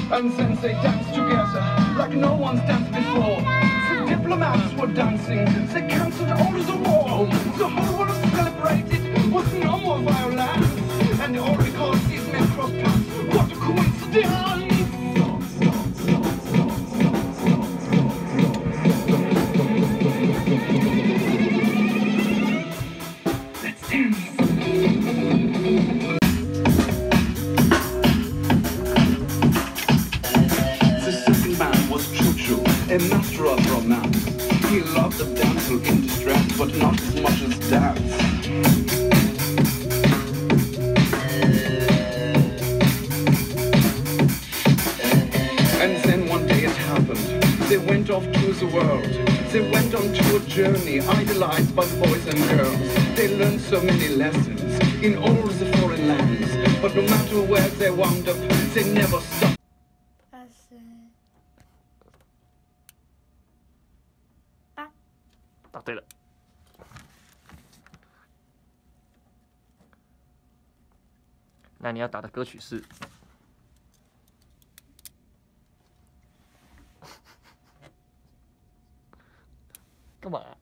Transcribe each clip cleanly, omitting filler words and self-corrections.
And since they danced together like no one's danced before, the diplomats were dancing, they cancelled all of the war. The whole world celebrated with no more violence, and the oracle sees men cross paths. What a coincidence! Let's dance. A master of romance. He loved the damsel in distress, but not as much as dance. And then one day it happened. They went off to the world. They went on to a journey, idolized by the boys and girls. They learned so many lessons in all the foreign lands. But no matter where they wound up, they never stopped. 答对了。那你要打的歌曲是？干嘛？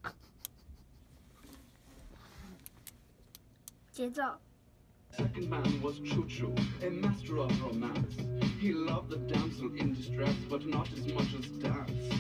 节奏。 Second man was Choo-Choo, a master of romance. He loved the damsel in distress, but not as much as dance.